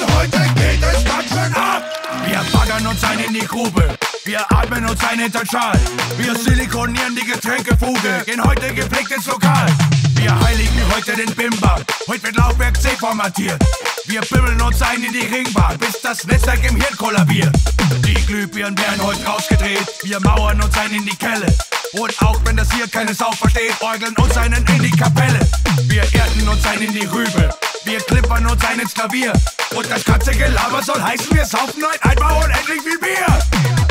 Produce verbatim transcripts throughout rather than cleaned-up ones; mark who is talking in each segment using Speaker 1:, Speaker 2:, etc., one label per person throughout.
Speaker 1: heute geht es ganz schön ab. Wir baggern uns ein in die Grube, wir atmen uns ein hinter den Schal. Wir silikonieren die Getränkefuge, gehen heute gepflegt ins Lokal. Wir heiligen heute den Bimber, heute wird Laufwerk C formatiert. Wir bimmeln uns ein in die Ringbahn, bis das Netzwerk im Hirn kollabiert. Die Glühbirnen werden heute rausgedreht, wir mauern uns ein in die Kelle. Und auch wenn das hier keine Sau versteht, orgeln uns einen in die Kapelle. Wir erden uns ein in die Rübe, wir klippern uns ein ins Klavier. Und das ganze Gelaber soll heißen, wir saufen heute einmal unendlich viel Bier.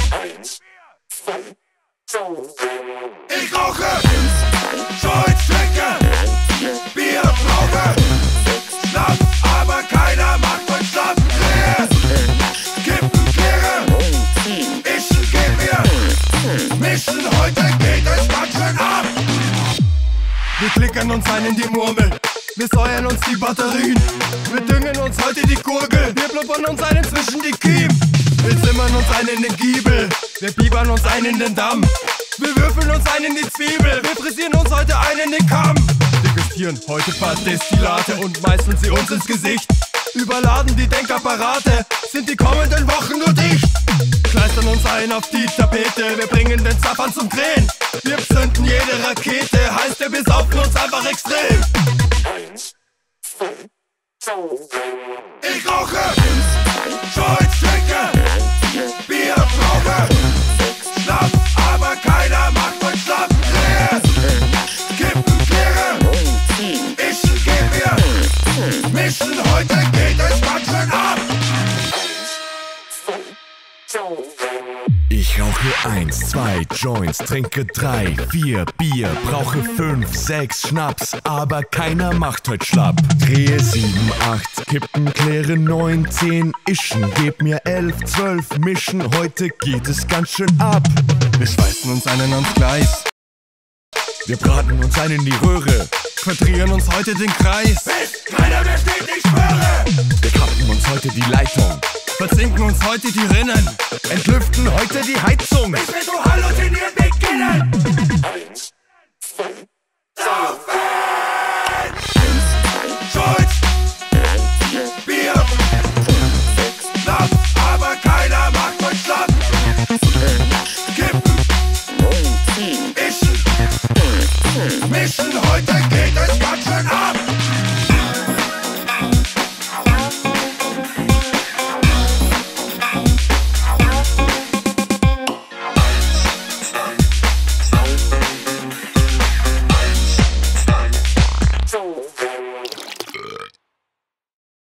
Speaker 1: Ich rauche, Joints trinke, Bier brauche, Schnapp, aber keiner macht heute Schlapp. Kippen, kläre, Ischen, gib mir, mischen, heute geht es ganz schön ab. Wir klickern uns ein in die Murmel, wir säuern uns die Batterien. Wir düngen uns heute die Gurgel, wir blubbern uns ein zwischen die Kiemen. Wir zimmern uns ein in den Giebel, wir biebern uns ein in den Damm. Wir würfeln uns ein in die Zwiebel, wir frisieren uns heute ein in den Kamm. Degustieren heute paar Destillate und meißeln sie uns ins Gesicht. Überladen die Denkapparate, sind die kommenden Wochen nur dicht. Kleistern uns ein auf die Tapete, wir bringen den Zappern zum Drehen. Wir zünden jede Rakete, heißt wir besaufen uns einfach extrem. Ich rauche, Joints trinke, Bier brauche, Schnapp, aber keiner macht heute Schlapp. Kippen, kläre, Ischen, gib mir, mischen, heute geht es ganz schön ab.
Speaker 2: Ich rauche eins, zwei Joints, trinke drei, vier Bier, brauche fünf, sechs Schnaps, aber keiner macht heut schlapp. Drehe sieben, acht, kippen, kläre neun, zehn, Ischen, geb mir elf, zwölf, mischen, heute geht es ganz schön ab.
Speaker 1: Wir schweißen uns einen ans Gleis,
Speaker 2: wir braten uns ein in die Röhre,
Speaker 1: quadrieren uns heute den Kreis, bis keiner mehr steht, ich schwöre.
Speaker 2: wir kappen uns heute die Leitung,
Speaker 1: verzinken uns heute die Rinnen,
Speaker 2: entlüften heute die Heizung,
Speaker 1: bis wir so halluzinieren beginnen. Saufen! Joints, Bier, Schnapp, aber keiner macht heute Schlapp. Kippen, Ischen, mischen,